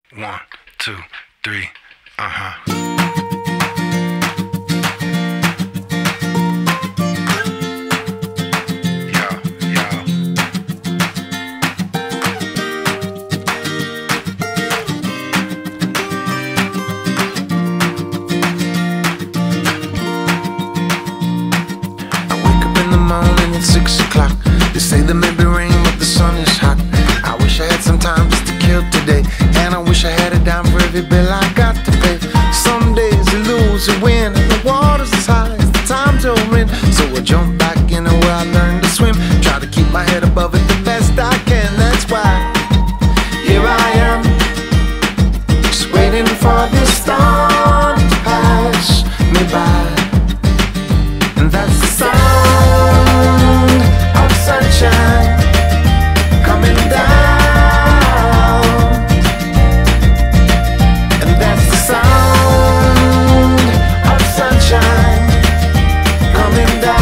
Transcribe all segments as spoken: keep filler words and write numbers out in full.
One, two, three, uh-huh. At six o'clock, they say there may be rain, but the sun is hot. I wish I had some time just to kill today, and I wish I had a dime for every bill I got to pay. Some days you lose, you win, and the water's as high as the times you're in. So I jump back into where I learned to swim, try to keep my head above it the best I can. That's why here I am, just waiting for this storm to pass me by. And that's the sound of sunshine coming down. And that's the sound of sunshine coming down.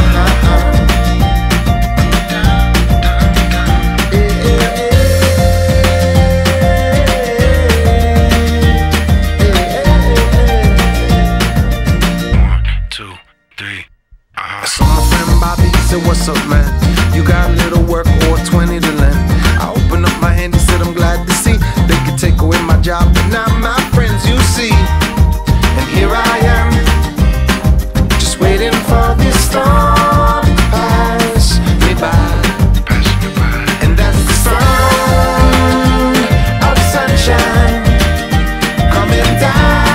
One, two, three. I saw my friend Bobby, he said, what's up, man? You got a little work or twenty to lend? I opened up my hand, he said, I'm glad to see they could take away my job, but not my friends, you see. And here I am, just waiting for this storm to pass me by. And that's the sound of sunshine coming down.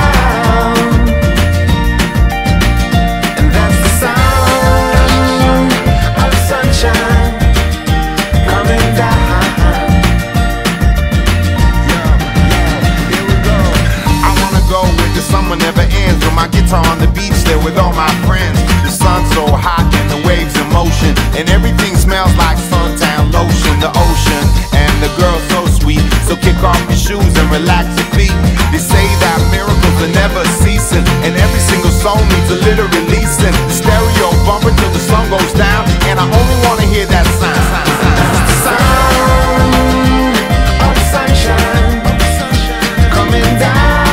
Summer never ends with my guitar on the beach there with all my friends. The sun's so hot and the waves in motion, and everything smells like suntan lotion. The ocean and the girl so sweet, so kick off your shoes and relax your feet. They say that miracles are never ceasing, and every single song needs a little releasing. The stereo bumping till the sun goes down, and I only wanna hear that sound. The sound of sunshine coming down.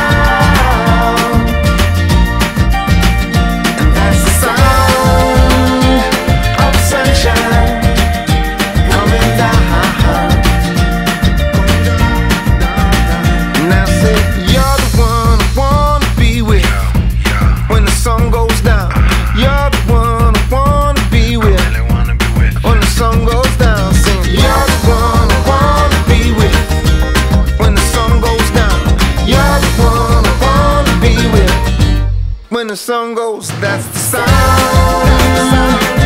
When the sun goes, that's the sound.